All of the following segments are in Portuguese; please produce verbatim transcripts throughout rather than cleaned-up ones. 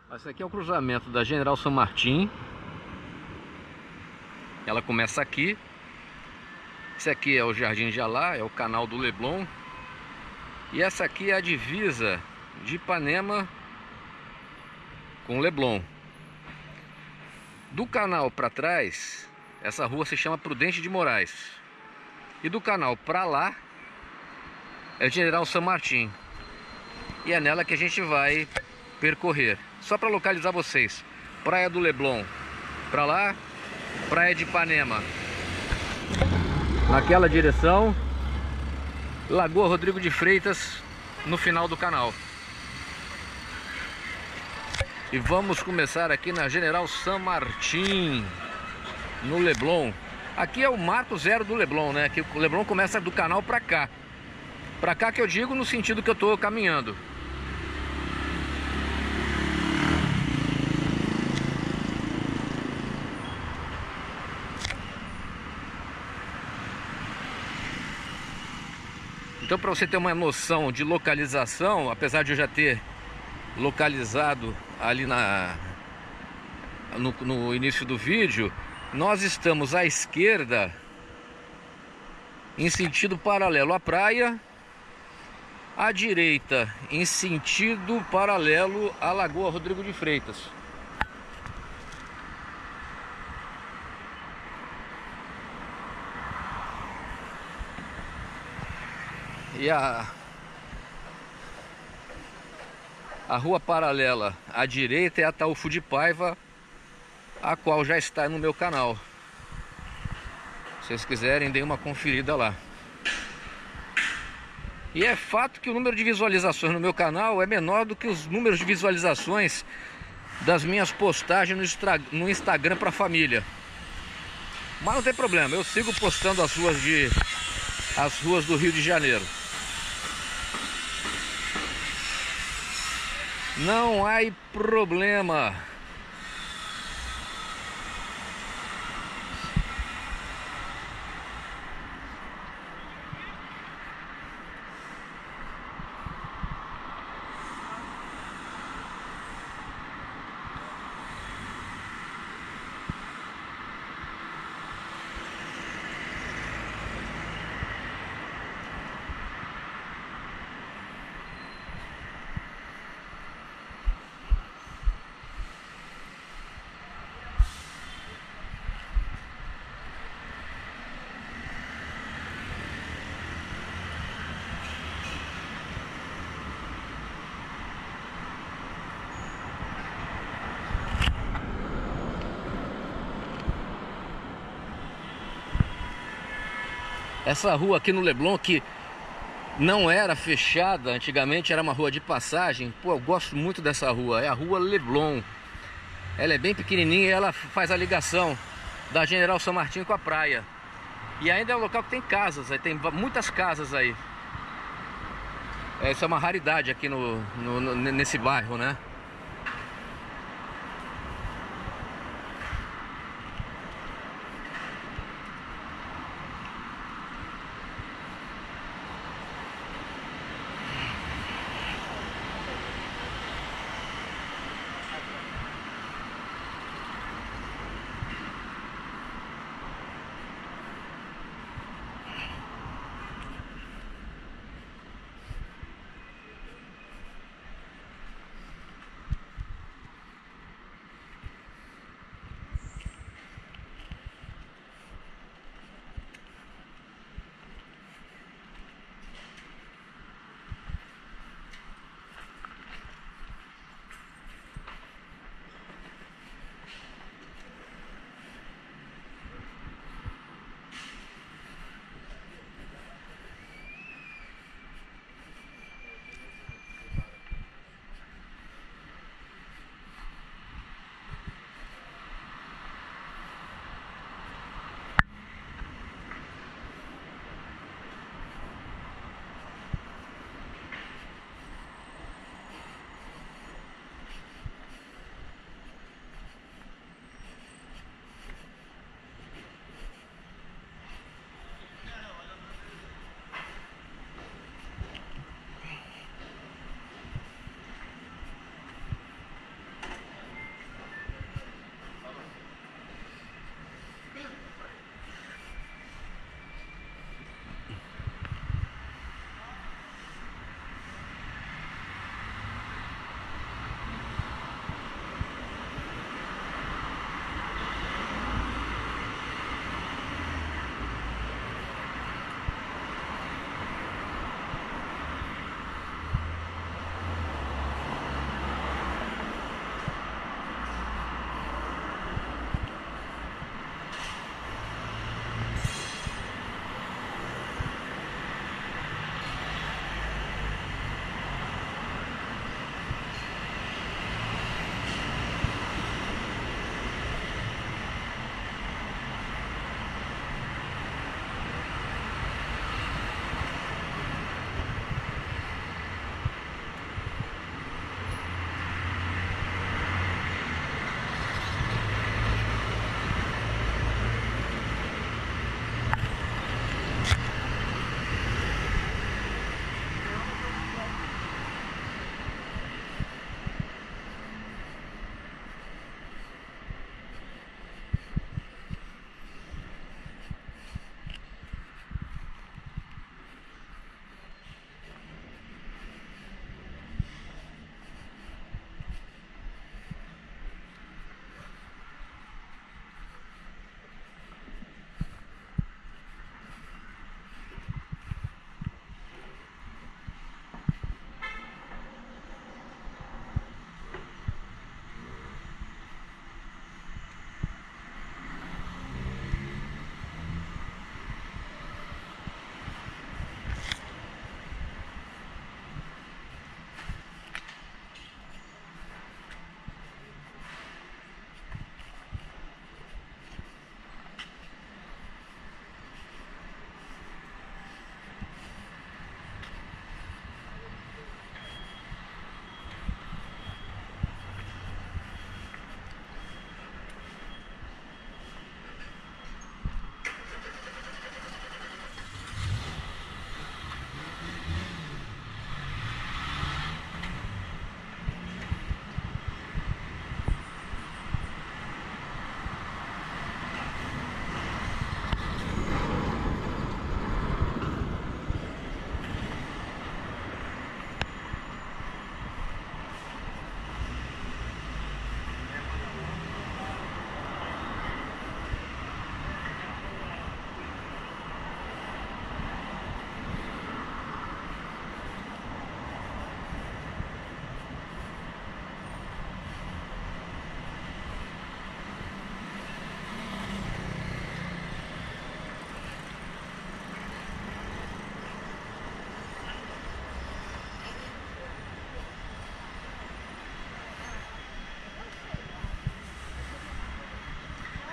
Esse aqui é o cruzamento da General San Martín. Ela começa aqui. Esse aqui é o Jardim de Alá, é o canal do Leblon. E essa aqui é a divisa de Ipanema com Leblon. Do canal para trás, essa rua se chama Prudente de Moraes. E do canal para lá é General San Martín. E é nela que a gente vai percorrer. Só para localizar vocês: Praia do Leblon para lá, Praia de Ipanema naquela direção, Lagoa Rodrigo de Freitas no final do canal. E vamos começar aqui na General San Martín, no Leblon. Aqui é o marco zero do Leblon, né? Aqui o Leblon começa do canal pra cá. Pra cá que eu digo no sentido que eu tô caminhando. Então, para você ter uma noção de localização, apesar de eu já ter localizado ali na, no, no início do vídeo, nós estamos à esquerda, em sentido paralelo à praia, à direita, em sentido paralelo à Lagoa Rodrigo de Freitas. E a, a rua paralela à direita é a Ataúfo de Paiva, a qual já está no meu canal. Se vocês quiserem, deem uma conferida lá. E é fato que o número de visualizações no meu canal é menor do que os números de visualizações das minhas postagens no, Instra, no Instagram para a família. Mas não tem problema, eu sigo postando as ruas de as ruas do Rio de Janeiro. Não há problema. Essa rua aqui no Leblon, que não era fechada antigamente, era uma rua de passagem. Pô, eu gosto muito dessa rua, é a rua Leblon. Ela é bem pequenininha e ela faz a ligação da General San Martín com a praia. E ainda é um local que tem casas, tem muitas casas aí. Essa é uma raridade aqui no, no, nesse bairro, né?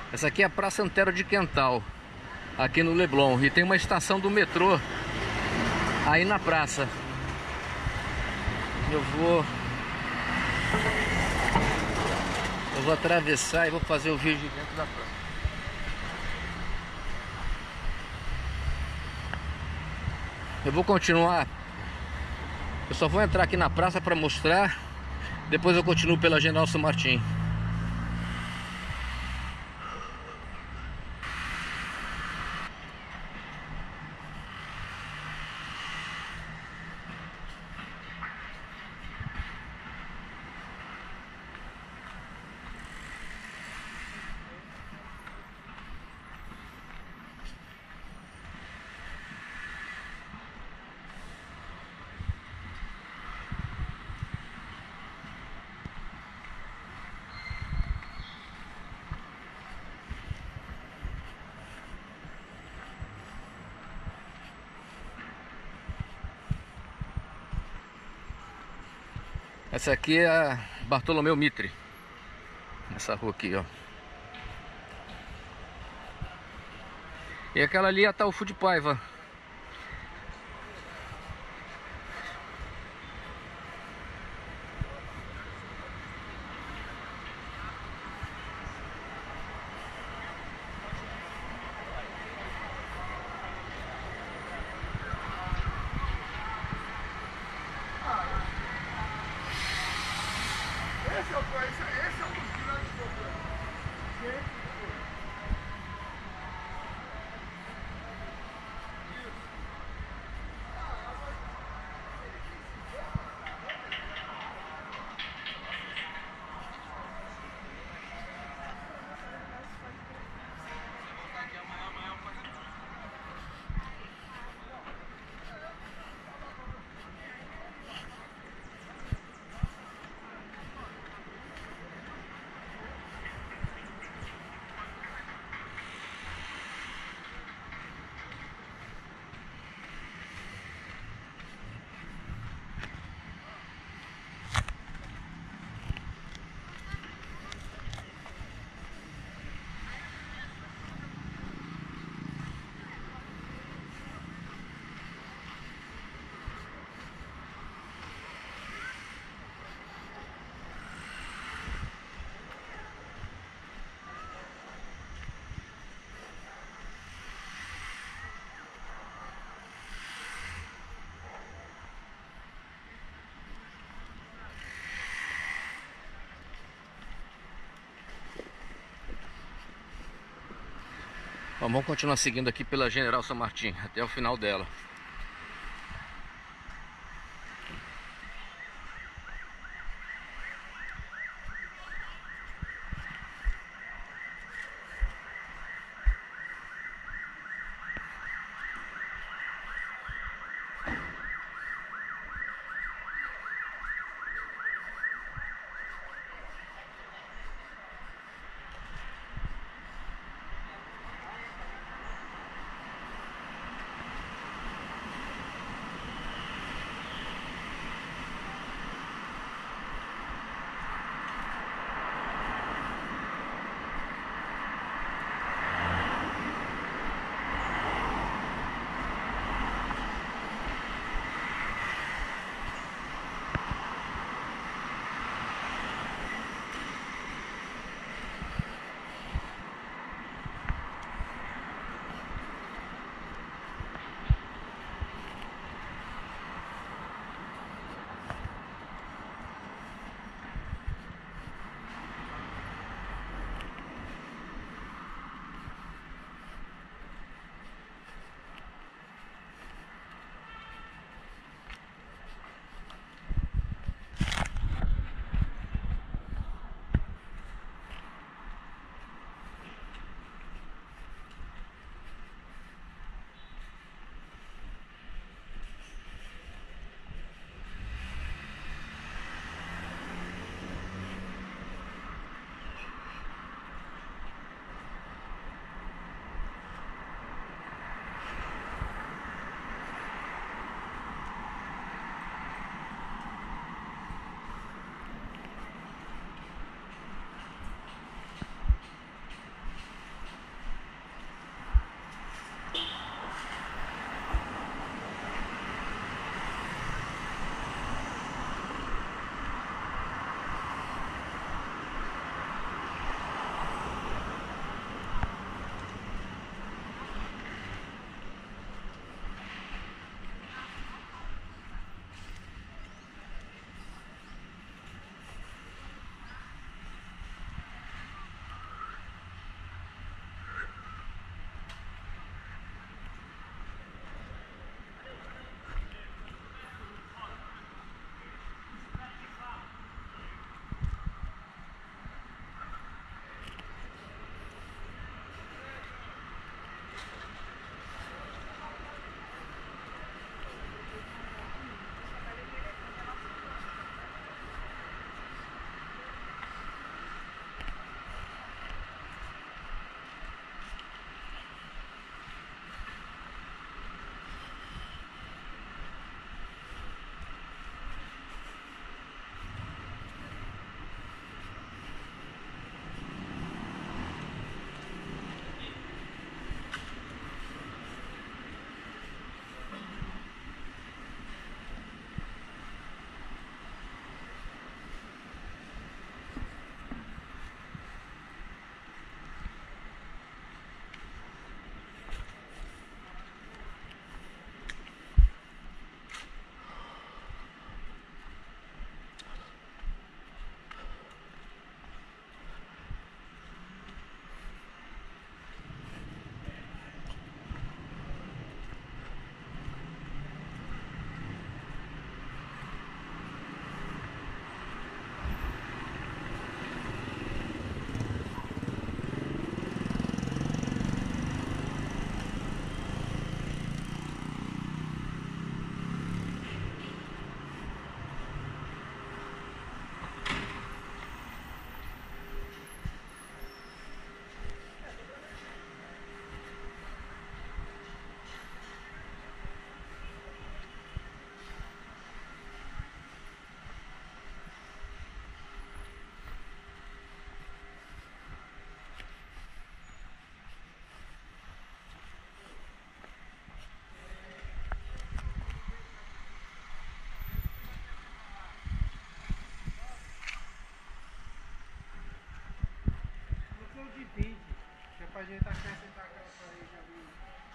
Essa aqui é a Praça Antero de Quental, aqui no Leblon. E tem uma estação do metrô aí na praça. Eu vou... Eu vou atravessar e vou fazer o vídeo dentro da praça. Eu vou continuar. Eu só vou entrar aqui na praça para mostrar. Depois eu continuo pela General São Martin. Essa aqui é a Bartolomeu Mitre. Essa rua aqui, ó. E aquela ali é a Ataulfo de Paiva. Esse é o, esse, esse é um dos grandes problemas. Sempre foi. Vamos continuar seguindo aqui pela General São Martin até o final dela. divide. Que é pra gente acrescentar aquela parede ali.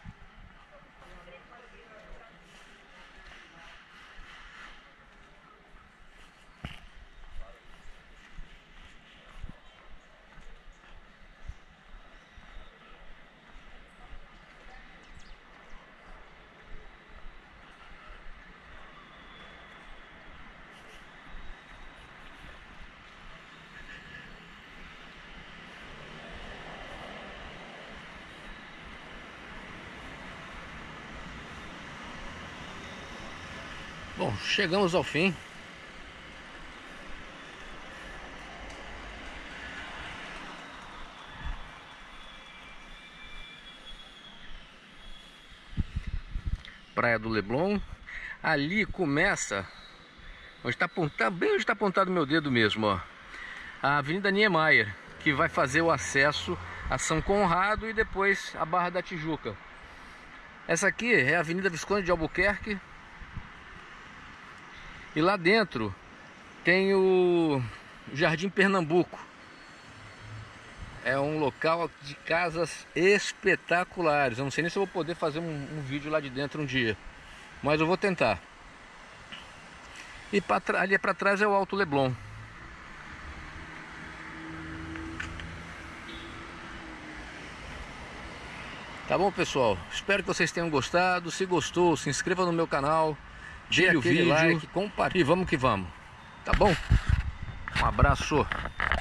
Bom, chegamos ao fim. Praia do Leblon. Ali começa, onde está apontado, bem onde está apontado meu dedo mesmo, ó, a Avenida Niemeyer, que vai fazer o acesso a São Conrado e depois a Barra da Tijuca. Essa aqui é a Avenida Visconde de Albuquerque. E lá dentro tem o Jardim Pernambuco. É um local de casas espetaculares. Eu não sei nem se eu vou poder fazer um, um vídeo lá de dentro um dia, mas eu vou tentar. E pra, ali para trás é o Alto Leblon. Tá bom, pessoal? Espero que vocês tenham gostado. Se gostou, se inscreva no meu canal, dê o vídeo, like, compartilhe e vamos que vamos. Tá bom? Um abraço.